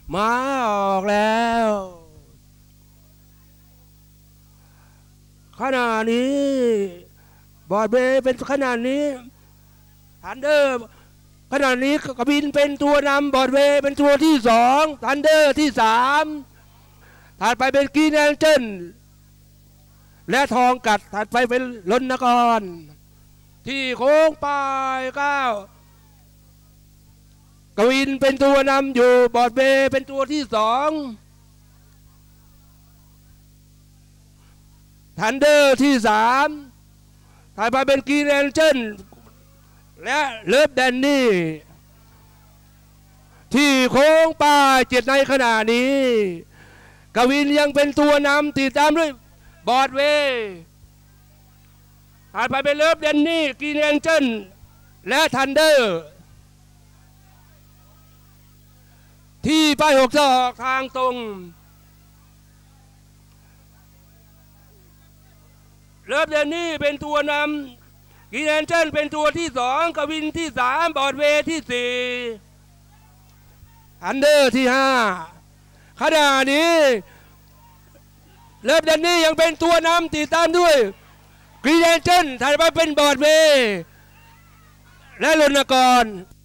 มาออกแล้วขณะนี้บอดเบย์เป็นขณะนี้ทันเดอร์ขณะนี้กบินเป็นตัวนำบอดเวย์เป็นตัวที่2ทันเดอร์ที่3ถัดไปเป็นกีแนนเจนและทองกัดถัดไปเป็นลนกรที่โค้งปลาย9กวินเป็นตัวนำอยู่บอดเวย์เป็นตัวที่2ทันเดอร์ที่3ถัดไปเป็นกีแนนเจนและเลิฟแดนนี่ที่โค้งป้าย7ในขณะนี้กวินยังเป็นตัวนำติดตามด้วยบอดเวย์ถัดไปเป็นเลิฟแดนนี่กีแนนเจนและทันเดอร์ที่ป้าย6จะออกทางตรงเลิฟแดนนี่เป็นตัวนำกีแนนเจนเป็นตัวที่2กวินที่3บอดเวย์ที่4อันเดอร์ที่5ขณะนี้เลิฟแดนนี่ยังเป็นตัวนำติดตามด้วยกีแนนเจนถัดไปเป็นบอดเวย์และลนกร